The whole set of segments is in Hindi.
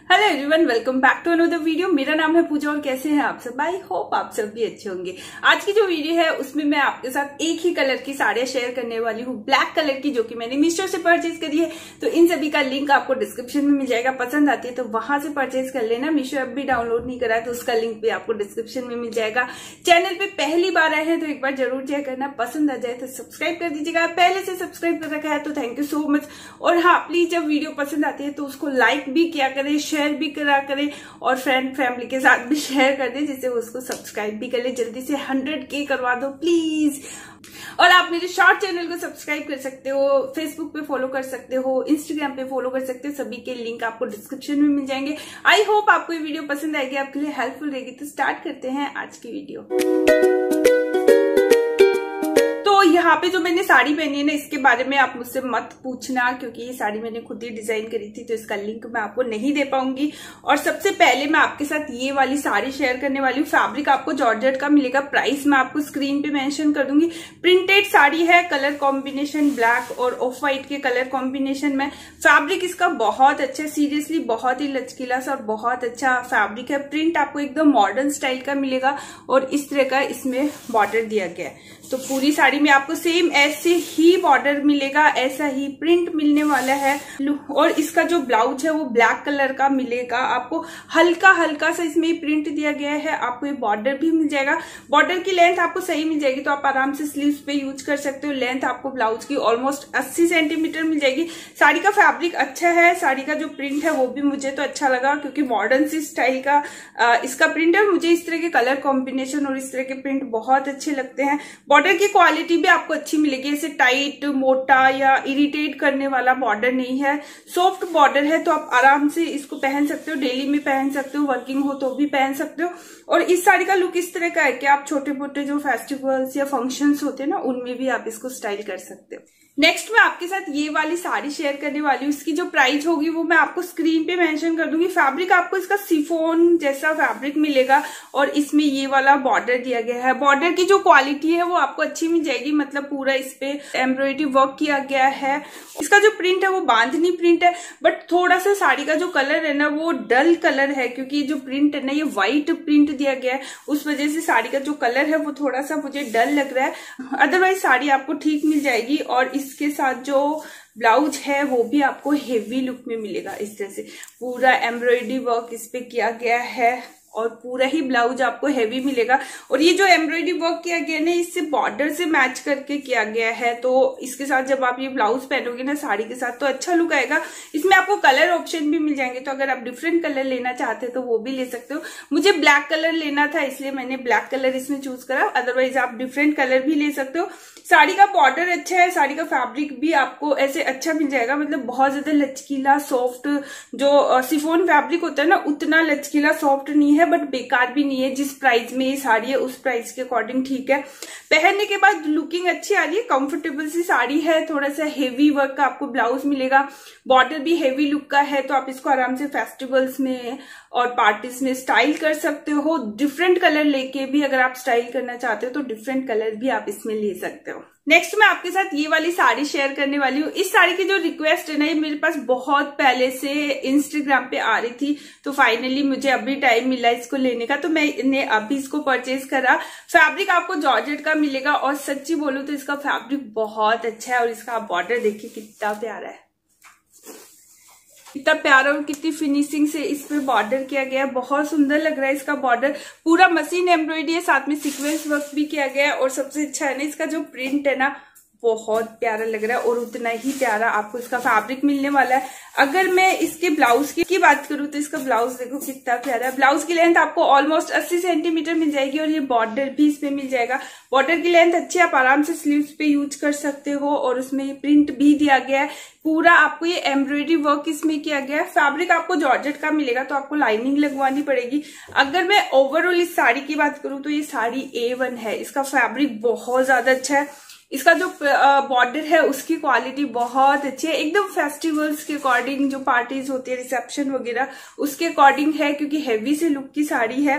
Hello everyone, welcome back to another video. मेरा नाम है पूजा और कैसे हैं आप सब। आई होप आप सब भी अच्छे होंगे। आज की जो वीडियो है उसमें मैं आपके साथ एक ही कलर की साड़ियां शेयर करने वाली हूँ, ब्लैक कलर की, जो कि मैंने मीशो से परचेज करी है। तो इन सभी का लिंक आपको डिस्क्रिप्शन में मिल जाएगा। पसंद आती है तो वहां से परचेज कर लेना। मीशो ऐप भी डाउनलोड नहीं करा है तो उसका लिंक भी आपको डिस्क्रिप्शन में मिल जाएगा। चैनल पे पहली बार आए हैं तो एक बार जरूर चेक करना। पसंद आ जाए तो सब्सक्राइब कर दीजिएगा। पहले से सब्सक्राइब कर रखा है तो थैंक यू सो मच। और हाँ, प्लीज जब वीडियो पसंद आती है तो उसको लाइक भी किया करें, शेयर भी करा करें और फ्रेंड फैमिली के साथ भी शेयर कर दे, जिससे उसको सब्सक्राइब भी कर ले। जल्दी से 100K करवा दो प्लीज। और आप मेरे शॉर्ट चैनल को सब्सक्राइब कर सकते हो, फेसबुक पे फॉलो कर सकते हो, इंस्टाग्राम पे फॉलो कर सकते हो। सभी के लिंक आपको डिस्क्रिप्शन में मिल जाएंगे। आई होप आपको ये वीडियो पसंद आएगी, आपके लिए हेल्पफुल रहेगी। तो स्टार्ट करते हैं आज की वीडियो। तो यहाँ पे जो मैंने साड़ी पहनी है ना, इसके बारे में आप मुझसे मत पूछना, क्योंकि ये साड़ी मैंने खुद ही डिजाइन करी थी तो इसका लिंक मैं आपको नहीं दे पाऊंगी। और सबसे पहले मैं आपके साथ ये वाली साड़ी शेयर करने वाली हूँ। फैब्रिक आपको जॉर्जेट का मिलेगा। प्राइस मैं आपको स्क्रीन पे मेंशन कर दूंगी। प्रिंटेड साड़ी है, कलर कॉम्बिनेशन ब्लैक और ऑफ व्हाइट के कलर कॉम्बिनेशन में। फैब्रिक इसका बहुत अच्छा, सीरियसली बहुत ही लचकीला सा और बहुत अच्छा फैब्रिक है। प्रिंट आपको एकदम मॉडर्न स्टाइल का मिलेगा और इस तरह का इसमें बॉर्डर दिया गया है। तो पूरी साड़ी में आपको सेम ऐसे ही बॉर्डर मिलेगा, ऐसा ही प्रिंट मिलने वाला है। और इसका जो ब्लाउज है वो ब्लैक कलर का मिलेगा। आपको हल्का हल्का सा इसमें प्रिंट दिया गया है। आपको ये बॉर्डर भी मिल जाएगा। बॉर्डर की लेंथ आपको सही मिल जाएगी तो आप आराम से स्लीव्स पे यूज कर सकते हो। लेंथ आपको ब्लाउज की ऑलमोस्ट 80 सेंटीमीटर मिल जाएगी। साड़ी का फैब्रिक अच्छा है। साड़ी का जो प्रिंट है वो भी मुझे तो अच्छा लगा, क्योंकि मॉडर्न सी स्टाइल का इसका प्रिंट है। मुझे इस तरह के कलर कॉम्बिनेशन और इस तरह के प्रिंट बहुत अच्छे लगते हैं। बॉर्डर की क्वालिटी भी आपको अच्छी मिलेगी। ऐसे टाइट, मोटा या इरिटेट करने वाला बॉर्डर नहीं है। सॉफ्ट बॉर्डर है तो आप आराम से इसको पहन सकते हो। डेली में पहन सकते हो, वर्किंग हो तो भी पहन सकते हो। और इस साड़ी का लुक इस तरह का है कि आप छोटे मोटे जो फेस्टिवल्स या फंक्शंस होते हैं ना, उनमें भी आप इसको स्टाइल कर सकते हो। नेक्स्ट मैं आपके साथ ये वाली साड़ी शेयर करने वाली हूँ। इसकी जो प्राइस होगी वो मैं आपको स्क्रीन पे मेंशन कर दूंगी। फैब्रिक आपको इसका शिफॉन जैसा फैब्रिक मिलेगा और इसमें ये वाला बॉर्डर दिया गया है। बॉर्डर की जो क्वालिटी है वो आपको अच्छी मिल जाएगी। मतलब पूरा इस पे एम्ब्रॉयडरी वर्क किया गया है। इसका जो प्रिंट है वो बांधनी प्रिंट है, बट थोड़ा सा साड़ी का जो कलर है ना वो डल कलर है, क्योंकि जो प्रिंट है ना ये व्हाइट प्रिंट दिया गया है। उस वजह से साड़ी का जो कलर है वो थोड़ा सा मुझे डल लग रहा है। अदरवाइज साड़ी आपको ठीक मिल जाएगी। और इसके साथ जो ब्लाउज है वो भी आपको हेवी लुक में मिलेगा। इस तरह से पूरा एम्ब्रॉयडरी वर्क इस पे किया गया है और पूरा ही ब्लाउज आपको हेवी मिलेगा। और ये जो एम्ब्रॉयडरी वर्क किया गया ना, इससे बॉर्डर से मैच करके किया गया है। तो इसके साथ जब आप ये ब्लाउज पहनोगे ना साड़ी के साथ तो अच्छा लुक आएगा। इसमें आपको कलर ऑप्शन भी मिल जाएंगे, तो अगर आप डिफरेंट कलर लेना चाहते हो तो वो भी ले सकते हो। मुझे ब्लैक कलर लेना था इसलिए मैंने ब्लैक कलर इसमें चूज करा। अदरवाइज आप डिफरेंट कलर भी ले सकते हो। साड़ी का बॉर्डर अच्छा है। साड़ी का फैब्रिक भी आपको ऐसे अच्छा मिल जाएगा। मतलब बहुत ज्यादा लचकीला सॉफ्ट, जो शिफॉन फैब्रिक होता है ना, उतना लचकीला सॉफ्ट नहीं है, बट बेकार भी नहीं है। जिस प्राइस में ये साड़ी है उस प्राइस के अकॉर्डिंग ठीक है। पहनने के बाद लुकिंग अच्छी आ रही है। कंफर्टेबल सी साड़ी है। थोड़ा सा हेवी वर्क का आपको ब्लाउज मिलेगा। बॉर्डर भी हेवी लुक का है, तो आप इसको आराम से फेस्टिवल्स में और पार्टीज में स्टाइल कर सकते हो। डिफरेंट कलर लेके भी अगर आप स्टाइल करना चाहते हो तो डिफरेंट कलर भी आप इसमें ले सकते हो। नेक्स्ट मैं आपके साथ ये वाली साड़ी शेयर करने वाली हूँ। इस साड़ी की जो रिक्वेस्ट है ना, ये मेरे पास बहुत पहले से इंस्टाग्राम पे आ रही थी, तो फाइनली मुझे अभी टाइम मिला इसको लेने का, तो मैंने अभी इसको परचेज करा। फैब्रिक आपको जॉर्जेट का मिलेगा और सच्ची बोलूं तो इसका फैब्रिक बहुत अच्छा है। और इसका बॉर्डर देखिए कितना प्यारा है, कितना प्यारा और कितनी फिनिशिंग से इस पे बॉर्डर किया गया है। बहुत सुंदर लग रहा है इसका बॉर्डर। पूरा मशीन एम्ब्रॉयडरी है, साथ में सीक्वेंस वर्क भी किया गया है। और सबसे अच्छा है ना, इसका जो प्रिंट है ना बहुत प्यारा लग रहा है। और उतना ही प्यारा आपको इसका फैब्रिक मिलने वाला है। अगर मैं इसके ब्लाउज की बात करूं तो इसका ब्लाउज देखो कितना प्यारा है। ब्लाउज की लेंथ आपको ऑलमोस्ट 80 सेंटीमीटर मिल जाएगी और ये बॉर्डर भी इसमें मिल जाएगा। बॉर्डर की लेंथ अच्छी, आप आराम से स्लीव्स पे यूज कर सकते हो। और उसमें ये प्रिंट भी दिया गया है। पूरा आपको ये एम्ब्रॉयडरी वर्क इसमें किया गया है। फैब्रिक आपको जॉर्जेट का मिलेगा, तो आपको लाइनिंग लगवानी पड़ेगी। अगर मैं ओवरऑल इस साड़ी की बात करूं तो ये साड़ी A1 है। इसका फैब्रिक बहुत ज्यादा अच्छा है। इसका जो बॉर्डर है उसकी क्वालिटी बहुत अच्छी है। एकदम फेस्टिवल्स के अकॉर्डिंग, जो पार्टीज होती है, रिसेप्शन वगैरह, उसके अकॉर्डिंग है, क्योंकि हेवी से लुक की साड़ी है।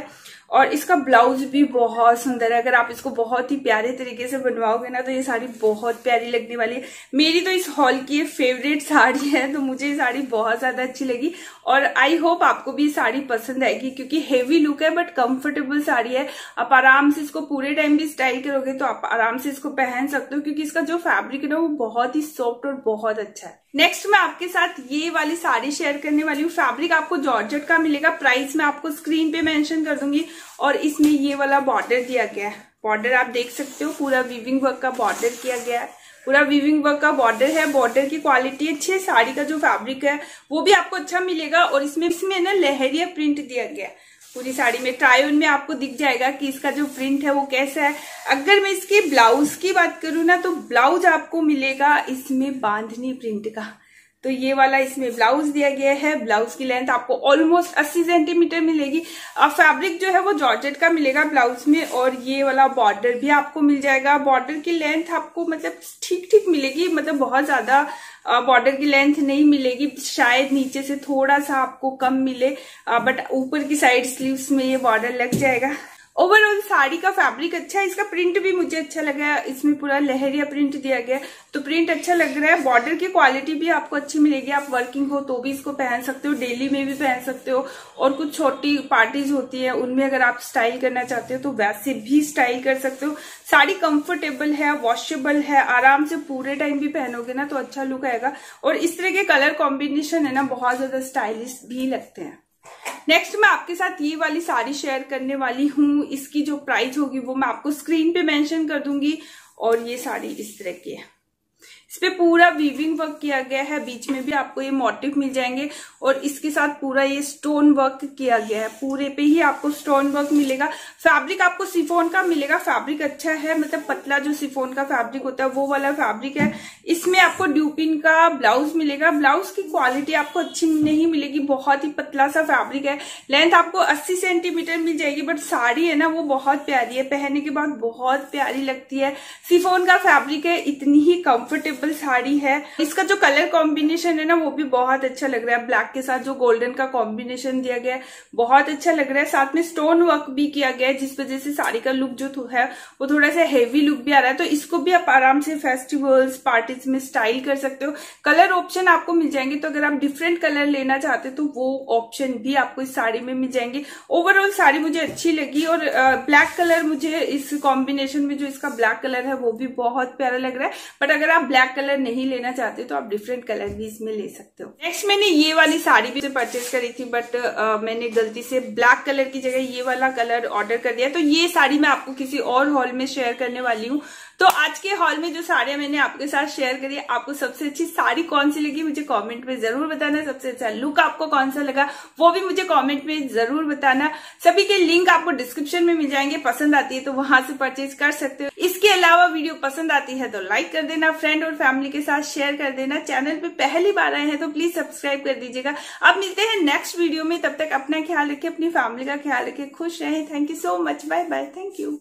और इसका ब्लाउज भी बहुत सुंदर है। अगर आप इसको बहुत ही प्यारे तरीके से बनवाओगे ना तो ये साड़ी बहुत प्यारी लगने वाली है। मेरी तो इस हॉल की फेवरेट साड़ी है, तो मुझे ये साड़ी बहुत ज्यादा अच्छी लगी और आई होप आपको भी ये साड़ी पसंद आएगी, क्योंकि हेवी लुक है बट कंफर्टेबल साड़ी है। आप आराम से इसको पूरे टाइम भी स्टाइल करोगे तो आप आराम से इसको पहन सकते हो, क्योंकि इसका जो फैब्रिक है ना वो बहुत ही सॉफ्ट और बहुत अच्छा है। नेक्स्ट मैं आपके साथ ये वाली साड़ी शेयर करने वाली हूँ। फैब्रिक आपको जॉर्जेट का मिलेगा, प्राइस मैं आपको स्क्रीन पे मेंशन कर दूंगी। और इसमें ये वाला बॉर्डर दिया गया है, बॉर्डर आप देख सकते हो, पूरा वीविंग वर्क का बॉर्डर किया गया है, पूरा वीविंग वर्क का बॉर्डर है। बॉर्डर की क्वालिटी अच्छी है, साड़ी का जो फैब्रिक है वो भी आपको अच्छा मिलेगा। और इसमें ना लहरिया प्रिंट दिया गया है पूरी साड़ी में। ट्राई ऑन में आपको दिख जाएगा कि इसका जो प्रिंट है वो कैसा है। अगर मैं इसके ब्लाउज की बात करूँ ना तो ब्लाउज आपको मिलेगा इसमें बांधनी प्रिंट का, तो ये वाला इसमें ब्लाउज दिया गया है। ब्लाउज की लेंथ आपको ऑलमोस्ट 80 सेंटीमीटर मिलेगी। फैब्रिक जो है वो जॉर्जेट का मिलेगा ब्लाउज में, और ये वाला बॉर्डर भी आपको मिल जाएगा। बॉर्डर की लेंथ आपको मतलब ठीक ठीक मिलेगी, मतलब बहुत ज्यादा बॉर्डर की लेंथ नहीं मिलेगी, शायद नीचे से थोड़ा सा आपको कम मिले, बट ऊपर की साइड स्लीव्स में ये बॉर्डर लग जाएगा। ओवरऑल साड़ी का फैब्रिक अच्छा है, इसका प्रिंट भी मुझे अच्छा लगा, इसमें पूरा लहरिया प्रिंट दिया गया है तो प्रिंट अच्छा लग रहा है। बॉर्डर की क्वालिटी भी आपको अच्छी मिलेगी। आप वर्किंग हो तो भी इसको पहन सकते हो, डेली में भी पहन सकते हो, और कुछ छोटी पार्टीज होती है उनमें अगर आप स्टाइल करना चाहते हो तो वैसे भी स्टाइल कर सकते हो। साड़ी कंफर्टेबल है, वॉशेबल है, आराम से पूरे टाइम भी पहनोगे ना तो अच्छा लुक आएगा। और इस तरह के कलर कॉम्बिनेशन है ना बहुत ज्यादा स्टाइलिश भी लगते हैं। नेक्स्ट मैं आपके साथ ये वाली साड़ी शेयर करने वाली हूँ। इसकी जो प्राइस होगी वो मैं आपको स्क्रीन पे मेंशन कर दूंगी। और ये साड़ी इस तरह की है, इस पे पूरा वीविंग वर्क किया गया है, बीच में भी आपको ये मोटिव मिल जाएंगे और इसके साथ पूरा ये स्टोन वर्क किया गया है, पूरे पे ही आपको स्टोन वर्क मिलेगा। फैब्रिक आपको शिफॉन का मिलेगा, फैब्रिक अच्छा है, मतलब पतला जो शिफॉन का फैब्रिक होता है वो वाला फैब्रिक है। इसमें आपको ड्यूपिन का ब्लाउज मिलेगा। ब्लाउज की क्वालिटी आपको अच्छी नहीं मिलेगी, बहुत ही पतला सा फैब्रिक है। लेंथ आपको 80 सेंटीमीटर मिल जाएगी, बट साड़ी है ना वो बहुत प्यारी है, पहनने के बाद बहुत प्यारी लगती है। शिफॉन का फैब्रिक है, इतनी ही कंफर्टेबल साड़ी है। इसका जो कलर कॉम्बिनेशन है ना वो भी बहुत अच्छा लग रहा है, ब्लैक के साथ जो गोल्डन का कॉम्बिनेशन दिया गया है बहुत अच्छा लग रहा है। साथ में स्टोन वर्क भी किया गया है जिस वजह से साड़ी का लुक जो है वो थोड़ा सा हेवी लुक भी आ रहा है। तो इसको भी आप आराम से फेस्टिवल्स पार्टीज में स्टाइल कर सकते हो। कलर ऑप्शन आपको मिल जाएंगे, तो अगर आप डिफरेंट कलर लेना चाहते हो तो वो ऑप्शन भी आपको इस साड़ी में मिल जाएंगे। ओवरऑल साड़ी मुझे अच्छी लगी और ब्लैक कलर मुझे इस कॉम्बिनेशन में जो इसका ब्लैक कलर है वो भी बहुत प्यारा लग रहा है। बट अगर आप ब्लैक कलर नहीं लेना चाहते तो आप डिफरेंट कलर भी इसमें ले सकते हो। नेक्स्ट मैंने ये वाली साड़ी भी परचेज करी थी, बट मैंने गलती से ब्लैक कलर की जगह ये वाला कलर ऑर्डर कर दिया, तो ये साड़ी मैं आपको किसी और हॉल में शेयर करने वाली हूँ। तो आज के हॉल में जो साड़ियां मैंने आपके साथ शेयर करी, आपको सबसे अच्छी साड़ी कौन सी लगी मुझे कमेंट में जरूर बताना। सबसे अच्छा लुक आपको कौन सा लगा वो भी मुझे कमेंट में जरूर बताना। सभी के लिंक आपको डिस्क्रिप्शन में मिल जाएंगे, पसंद आती है तो वहां से परचेज कर सकते हो। इसके अलावा वीडियो पसंद आती है तो लाइक कर देना, फ्रेंड और फैमिली के साथ शेयर कर देना। चैनल पे पहली बार आए हैं तो प्लीज सब्सक्राइब कर दीजिएगा। अब मिलते हैं नेक्स्ट वीडियो में, तब तक अपना ख्याल रखें, अपनी फैमिली का ख्याल रखें, खुश रहें। Thank you so much, bye bye, thank you.